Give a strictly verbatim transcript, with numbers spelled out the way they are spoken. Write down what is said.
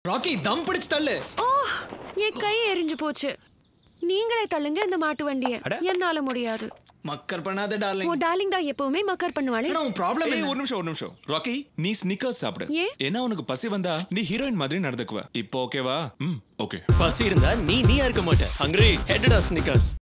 ராக்கி தம் பிடிச்சு தள்ளு. ஓ என் கை எரிஞ்சு போச்சு. நீங்களே தள்ளுங்க இந்த மாட்டு வண்டிய. என்னால முடியாது. மக்கர் பண்ணாத டார்லிங். ஓ டார்லிங் தான் எப்பவுமே மக்கர் பண்ணுவாளே. என்ன ப்ராப்ளம்? ஏய் ஒரு நிமிஷம் ஒரு நிமிஷம். ராக்கி நீ ஸ்னிக்கர்ஸ் சாப்பிடு. ஏன்னா உனக்கு பசி வந்தா நீ ஹீரோயின் மாதிரி நடந்துக்குவ. இப்போ ஓகேவா? ம் ஓகே. பசி இருந்தா நீ நீயா இருக்க மாட்ட. ஹங்கிரி ஹெட்டடா ஸ்னிக்கர்ஸ்.